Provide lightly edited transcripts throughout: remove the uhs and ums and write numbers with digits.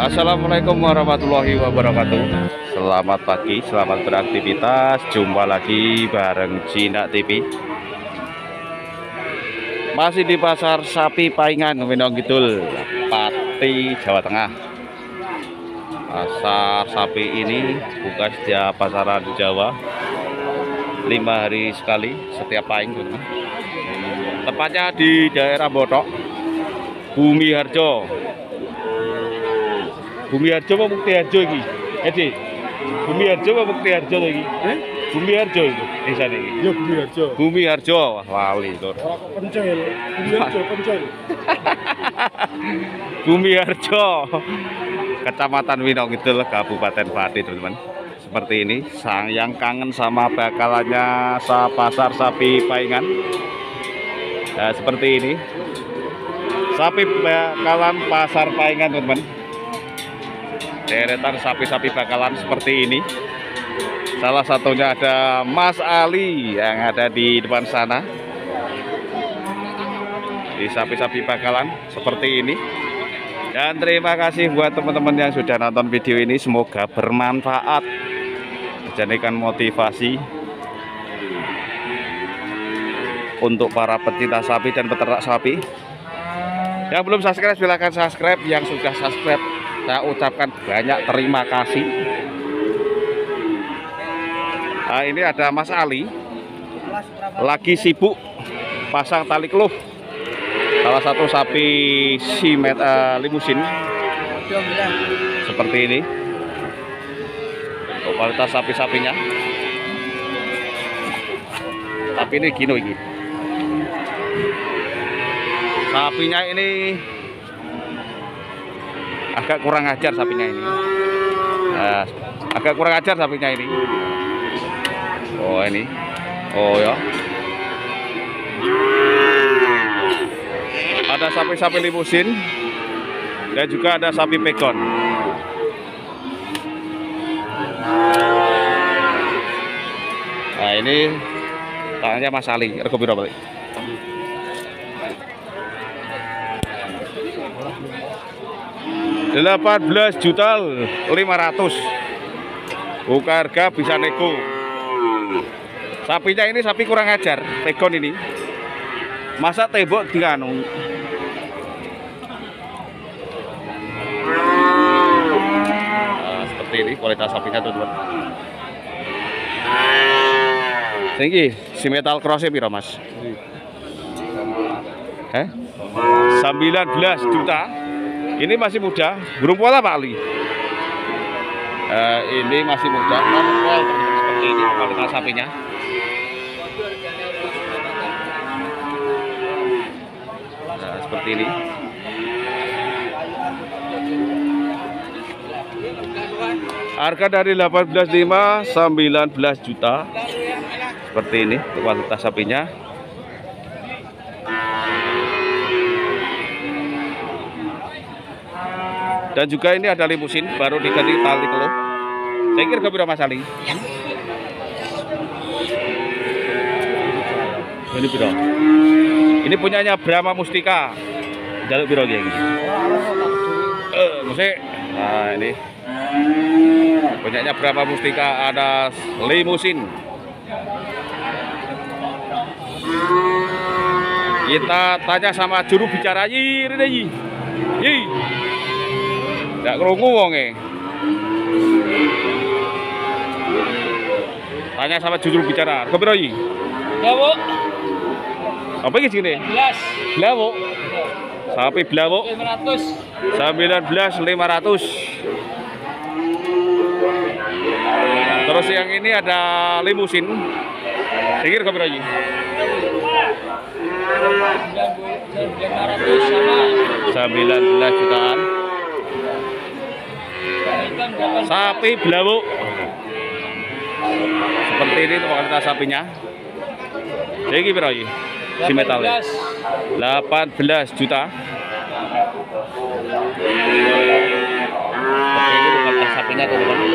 Assalamualaikum warahmatullahi wabarakatuh. Selamat pagi, selamat beraktivitas. Jumpa lagi bareng Jinak TV. Masih di pasar sapi Paingan, Winong Kidul, Pati, Jawa Tengah. Pasar sapi ini buka setiap pasaran Jawa 5 hari sekali setiap paing, teman-teman. Tepatnya di daerah Botok, Bumi Harjo. Bumi Harjo apa Mukti Harjo iki? Edi. Bumi Harjo apa Mukti Harjo iki? Bumi Harjo iki desa iki. Ya Bumi Harjo. Bumi Harjo, wali to. Ora kok pencil. Bumi Harjo pencil. Bumi Harjo. Kecamatan Winong Kidul, Kabupaten Pati, teman-teman. Seperti ini, sang yang kangen sama bakalannya pasar sapi Paingan. Nah, seperti ini. Sapi bakalan pasar Paingan, teman-teman. Deretan sapi-sapi bakalan seperti ini. Salah satunya ada Mas Ali yang ada di depan sana. Di sapi-sapi bakalan seperti ini. Dan terima kasih buat teman-teman yang sudah nonton video ini. Semoga bermanfaat, menjadikan motivasi untuk para pecinta sapi dan peternak sapi. Yang belum subscribe silahkan subscribe. Yang sudah subscribe, saya ucapkan banyak terima kasih. Nah, ini ada Mas Ali lagi sibuk pasang tali keluh salah satu sapi limusin seperti ini. Untuk kualitas sapi-sapinya, tapi ini gino ini sapinya ini agak kurang ajar sapinya ini. Nah, agak kurang ajar sapinya ini. Oh ini, oh ya. Ada sapi-sapi limusin dan juga ada sapi pegon. Nah ini tangannya Mas Ali. Rego piro balik? 18.500.000. Buka harga bisa nego. Sapinya ini sapi kurang ajar, pegon ini. Masa tembok dianu. Nah, seperti ini kualitas sapinya, teman-teman. Tinggi, si metal crossnya piro, Mas? 19 juta. Ini masih muda, burung pola Pak Ali. Ini masih muda, normal seperti ini kualitas sapinya. Nah, seperti ini. Harga dari 18.500 19 juta. Seperti ini kualitas sapinya. Dan juga ini ada limusin baru diganti tali keluh. Saya kira ke Mas Ali. Ini piro? Ini punyanya Brahma Mustika. Jaluk piro iki? Musik. Nah, ini. Punyanya Brahma Mustika, ada limusin. Kita tanya sama juru bicara Yi. Nggak kerungu wonge. Tanya sama juru bicara. Kepiro iki? Blawuk. Apa iki sini? 11. Blawuk. Sapi blawuk 500. 19.500. Terus yang ini ada limusin. Sikir kepiro iki? 9.500 sama 19 jutaan. Sapi blawuk seperti ini kualitas sapinya. Jadi berapa ini? Si metalnya 18 juta. Seperti ini kualitas sapinya, teman-teman.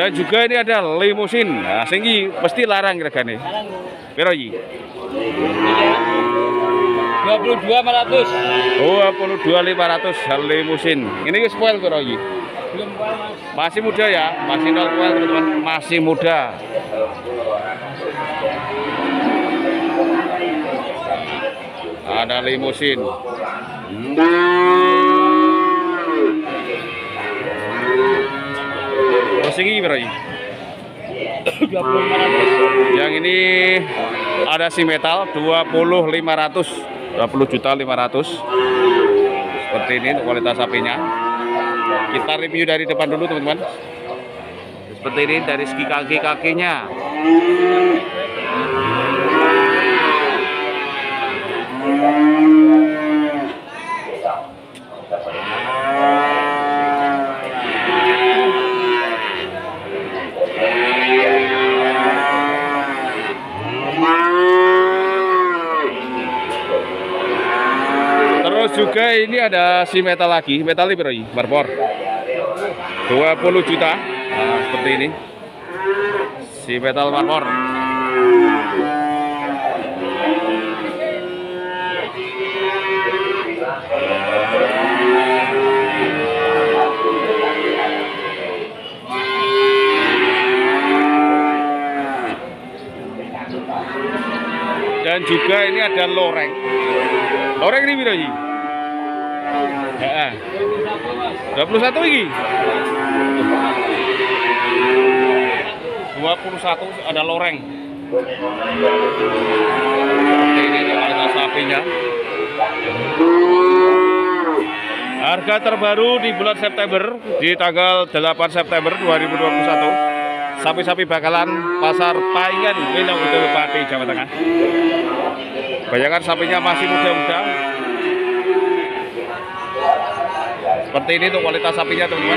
Dan juga ini ada limusin. Nah, singgi mesti larang regane. Piro iki? 22.500. 22.500 limusin. Ini wis spoil piro iki? Masih muda ya, masih 0 poil teman-teman, masih muda. Ada limusin. Terus ini berapa? 20.500. Yang ini ada si metal 20.500, 20.500.000. Seperti ini untuk kualitas sapinya. Kita review dari depan dulu teman-teman. Seperti ini dari segi kaki-kakinya. Terus juga ini ada si metal lagi, metal ini berapa? Marmor 20 juta. Nah, seperti ini si metal marmor. Dan juga ini ada loreng. Loreng ini berapa? 21 ini. 21 ada loreng. Ini kualitas sapinya. Harga terbaru di bulan September, di tanggal 8 September 2021. Sapi-sapi bakalan pasar Paingan, Minang Udul Pati, Jawa Tengah. Kebanyakan sapinya masih muda-muda. Seperti ini untuk kualitas sapinya teman-teman.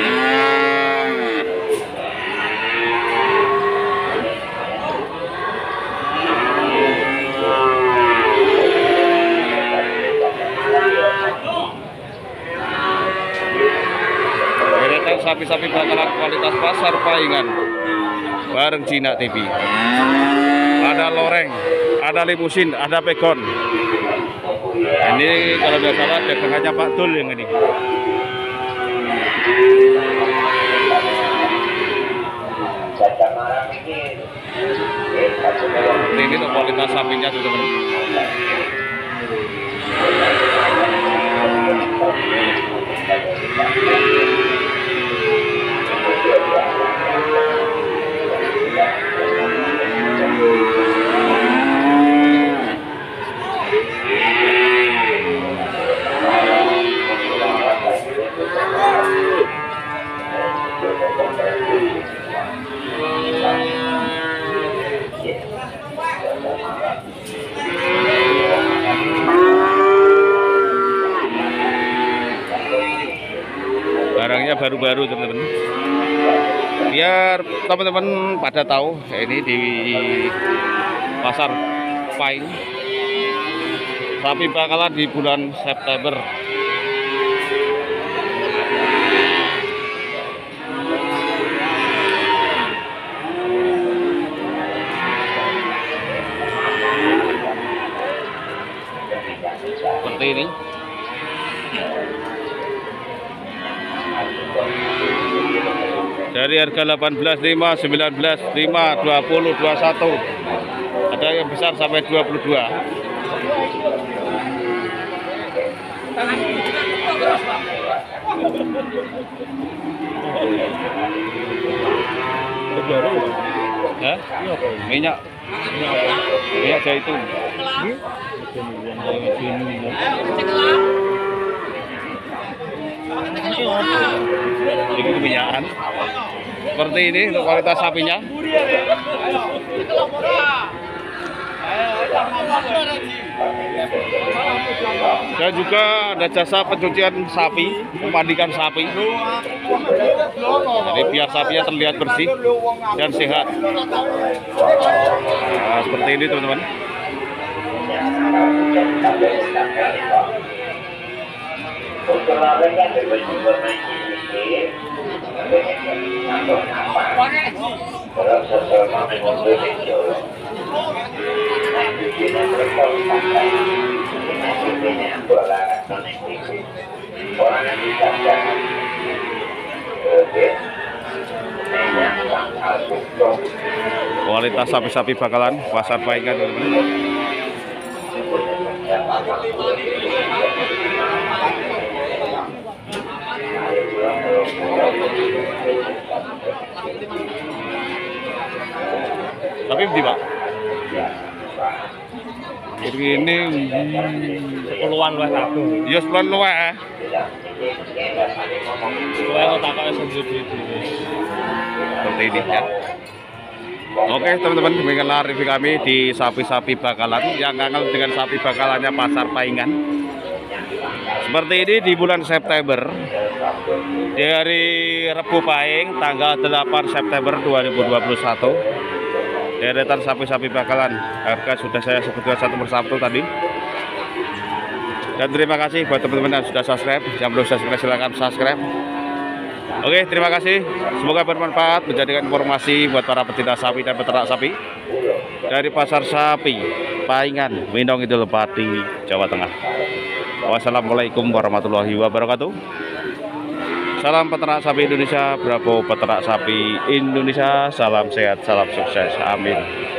Deretan sapi-sapi bakalan kualitas pasar Paingan bareng Cina TV. Ada loreng, ada limusin, ada pegon. Ini kalau tidak salah dagangannya Pak Dul yang ini. Ini tuh kualitas sapinya tuh teman. Barangnya baru-baru teman-teman. Biar teman-teman pada tahu ini di pasar Paing. Sapi bakalan di bulan September. Seperti ini. Dari harga 18.5, 19.5, 20, 21. Ada yang besar sampai 22. Hah? Minyak zaitun. Ini keminyakan. Seperti ini untuk kualitas sapinya. Dan juga ada jasa pencucian sapi, memandikan sapi. Jadi biar sapinya terlihat bersih dan sehat. Nah, seperti ini teman-teman. Kualitas sapi-sapi bakalan pasar Paingan, teman-teman. Tapi di Pak. Ini 10-an luwih kabeh. ya 10 luwih. Luwih kok takoke sendiri dhewe. Seperti ini ya. Oke teman-teman, demikianlah review kami di sapi-sapi bakalan yang kangen dengan sapi bakalannya pasar Paingan. Seperti ini di bulan September, di hari Rebu Pahing tanggal 8 September 2021. Deretan sapi-sapi bakalan, harga sudah saya sebutkan satu persatu tadi. Dan terima kasih buat teman-teman yang sudah subscribe. Yang belum subscribe silahkan subscribe. Oke, terima kasih. Semoga bermanfaat, menjadikan informasi buat para pecinta sapi dan peternak sapi dari pasar sapi Paingan, Winong Idul Pati, Jawa Tengah. Wassalamualaikum warahmatullahi wabarakatuh. Salam peternak sapi Indonesia, bravo peternak sapi Indonesia, salam sehat, salam sukses, amin.